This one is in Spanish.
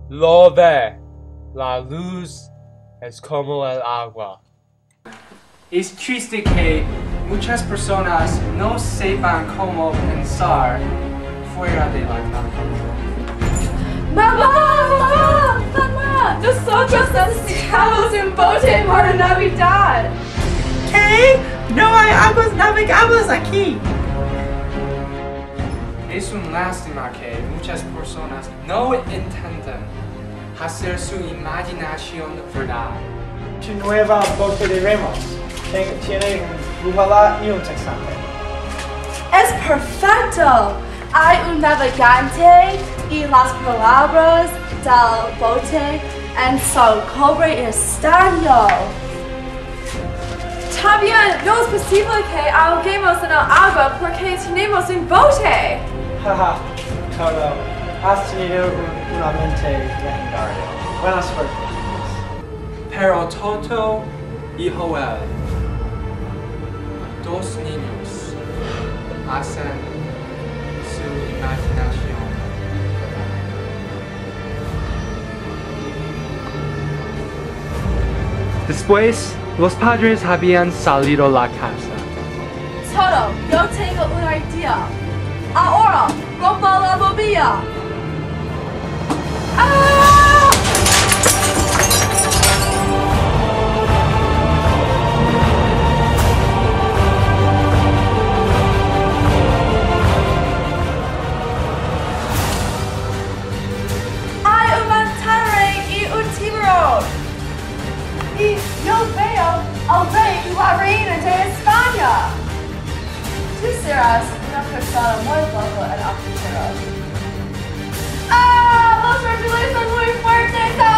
Lo ve, la luz es como el agua. Es triste que muchas personas no sepan cómo pensar fuera de la caja. ¡Mamá! ¡Mamá! Nosotros necesitamos un bote para Navidad. ¿Qué? No hay aguas navegables aquí. Es una lástima que muchas personas no intenten hacer su imaginación verdad. Tu nueva bote de remos tiene un brújula y un texante. ¡Es perfecto! Hay un navegante y las palabras del bote en su cobre estadio. También no es posible que ahoguemos en el agua porque tenemos un bote. Haha, Toto, has tenido una mente legendaria. Buena suerte. Pero Toto y Joel, dos niños, hacen su imaginación. Después, los padres habían salido a la casa. Toto, yo tengo una idea. Ahora, rompa la bobilla. ¡Ah! Hay un mantarraya y un tiburón. Y yo veo al rey y la reina de España. Tú serás una persona muy loca en el futuro. ¡Ah! ¡Los reptiles son muy fuertes!